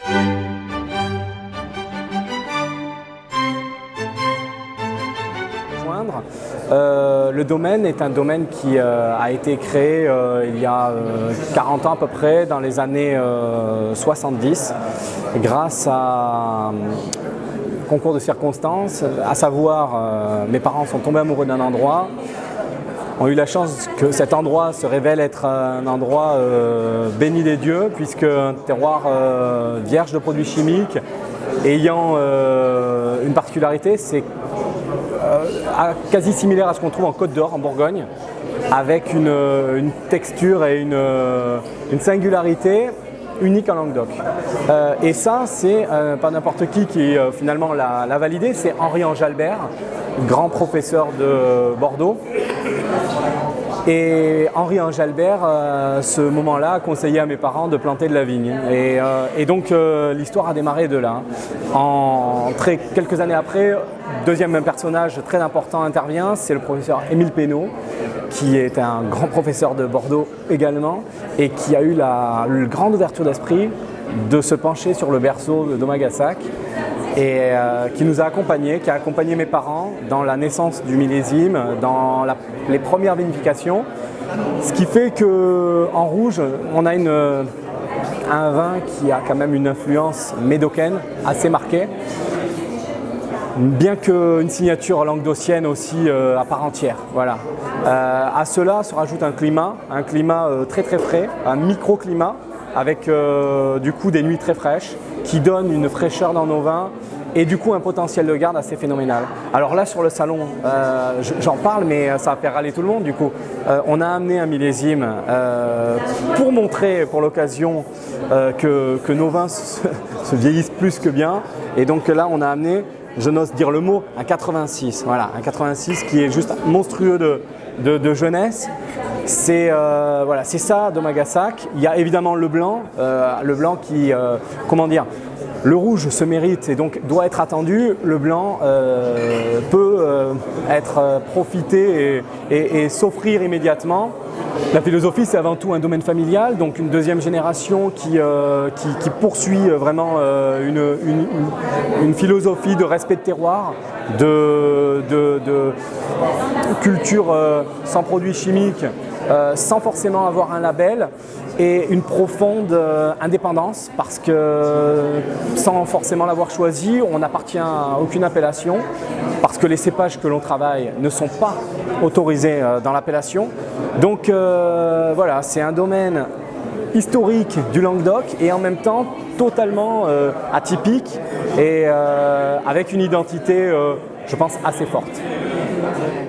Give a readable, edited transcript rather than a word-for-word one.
Le domaine est un domaine qui a été créé il y a 40 ans à peu près, dans les années 70, grâce à un concours de circonstances, à savoir mes parents sont tombés amoureux d'un endroit, ont eu la chance que cet endroit se révèle être un endroit béni des dieux, puisque un terroir vierge de produits chimiques, ayant une particularité, c'est quasi similaire à ce qu'on trouve en Côte d'Or, en Bourgogne, avec une texture et une singularité unique en Languedoc. Et ça, c'est pas n'importe qui finalement l'a validé, c'est Henri-Ange Albert, grand professeur de Bordeaux. Et Henri-Ange Albert, ce moment-là, a conseillé à mes parents de planter de la vigne. Et donc l'histoire a démarré de là. Quelques années après, deuxième personnage très important intervient, c'est le professeur Émile Pénaud, qui est un grand professeur de Bordeaux également, et qui a eu la grande ouverture d'esprit de se pencher sur le berceau de Domagassac, et qui nous a accompagnés, qui a accompagné mes parents dans la naissance du millésime, dans les premières vinifications. Ce qui fait qu'en rouge, on a un vin qui a quand même une influence médocaine assez marquée, bien qu'une signature languedocienne aussi à part entière. Voilà. À cela se rajoute un climat très très frais, un microclimat, avec du coup des nuits très fraîches, qui donnent une fraîcheur dans nos vins et du coup un potentiel de garde assez phénoménal. Alors là sur le salon, j'en parle mais ça va faire râler tout le monde du coup. On a amené un millésime pour montrer pour l'occasion que nos vins se vieillissent plus que bien, et donc là on a amené, je n'ose dire le mot, un 86, voilà, un 86 qui est juste monstrueux de jeunesse. C'est voilà, c'est ça Domagassac. Il y a évidemment le blanc qui, comment dire, le rouge se mérite et donc doit être attendu. Le blanc peut être profité et s'offrir immédiatement. La philosophie, c'est avant tout un domaine familial, donc une deuxième génération qui poursuit vraiment une philosophie de respect de terroir, de culture sans produits chimiques, sans forcément avoir un label, et une profonde indépendance, parce que sans forcément l'avoir choisi, on n'appartient à aucune appellation, parce que les cépages que l'on travaille ne sont pas autorisés dans l'appellation. Donc voilà, c'est un domaine historique du Languedoc et en même temps totalement atypique et avec une identité, je pense, assez forte.